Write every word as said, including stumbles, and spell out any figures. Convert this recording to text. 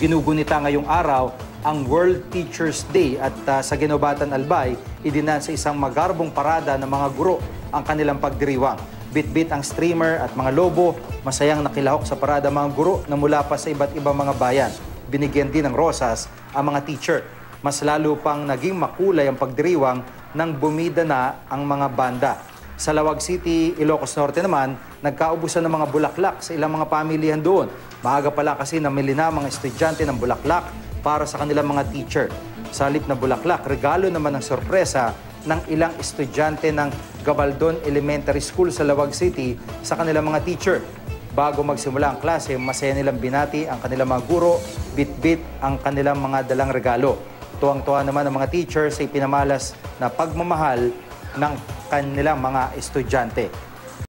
Ginugunita ngayong araw ang World Teachers Day at uh, sa Ginobatan Albay, idinan sa isang magarbong parada ng mga guro ang kanilang pagdiriwang. Bit-bit ang streamer at mga lobo, masayang nakilahok sa parada mga guro na mula pa sa iba't ibang mga bayan. Binigyan din ng rosas ang mga teacher. Mas lalo pang naging makulay ang pagdiriwang nang bumida na ang mga banda. Sa Lawag City, Ilocos Norte naman, nagkaubusan ng mga bulaklak sa ilang mga pamilihan doon. Maaga pala kasi namili na mga estudyante ng bulaklak para sa kanilang mga teacher. Sa halip na bulaklak, regalo naman ng sorpresa ng ilang estudyante ng Gabaldon Elementary School sa Lawag City sa kanilang mga teacher. Bago magsimula ang klase, masaya nilang binati ang kanilang mga guro, bit-bit ang kanilang mga dalang regalo. Tuwang-tuwa naman ang mga teacher sa ipinamalas na pagmamahal ng kanilang mga estudyante.